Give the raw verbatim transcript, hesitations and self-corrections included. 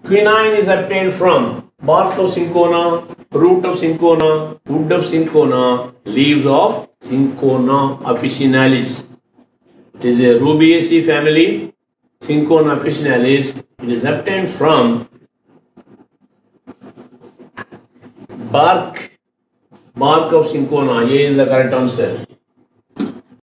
Quinine is obtained from bark of cinchona, root of cinchona, wood of cinchona, leaves of Cinchona officinalis. It is a Rubiaceae family, Cinchona officinalis. It is obtained from bark, bark of cinchona. A is the correct answer.